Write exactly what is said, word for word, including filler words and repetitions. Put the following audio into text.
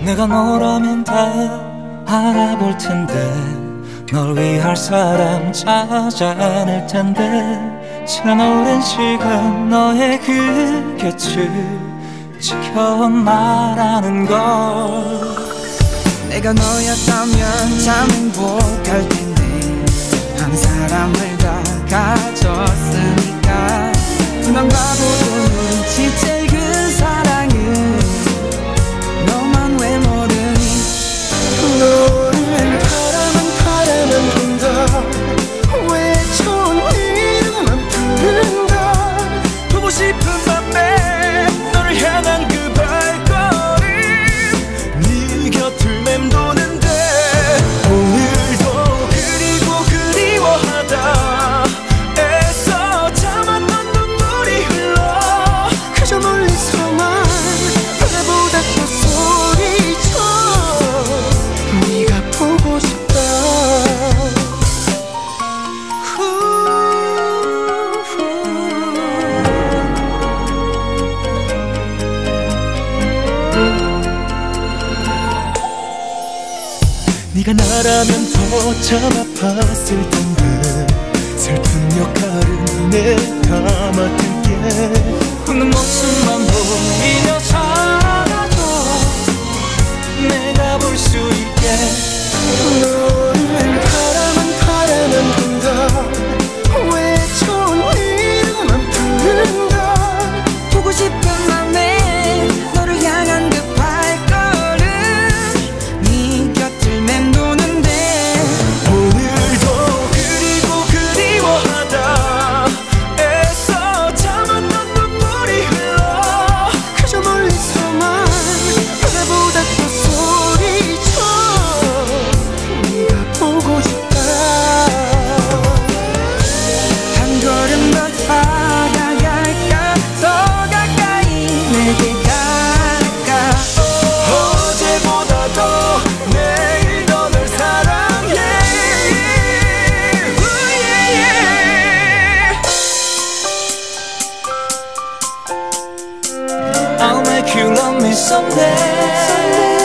내가 너라면 다 알아볼 텐데 널 위할 사람 찾아낼 텐데 지난 오랜 시간 너의 그 곁을 지켜온 나라는 걸 내가 너였다면 참 행복할 텐데 한 사람을 다 가졌으니까 난 바보도 눈치챌 그 사랑은 너만 왜 모르니 너를 바라만 바라만 본다 왜 좋은 이름만 부른다 보고 싶은 맘에 너를 향한 그 발걸음 네 곁을 맴도는데 오늘도 그리고 그리워하다 애써 참았던 눈물이 흘러 그저 멀리서만 바라보다 또 소리쳐 네가 보고 싶다 네가 나라면 더 참 아팠을 텐데 슬픈 역할은 내가 맡을게 웃는 모습만 보이며 살아도 내가 볼 수 있게 너를 바라만 바라만 본다 왜 좋은 이름만 부른다 보고 싶은 맘에 너를 향한 그 발걸음 네 곁을 맴도는데 오늘도 그리고 그리워하다 애써 참았던 눈물이 흘러 그저 멀리서만 바라보다 또 소리쳐 네가 보고 싶다 한 걸음 더 다가갈까 더 가까이 내게 가까워 어제보다 더 내일 더 널 사랑해 I'll make you love me someday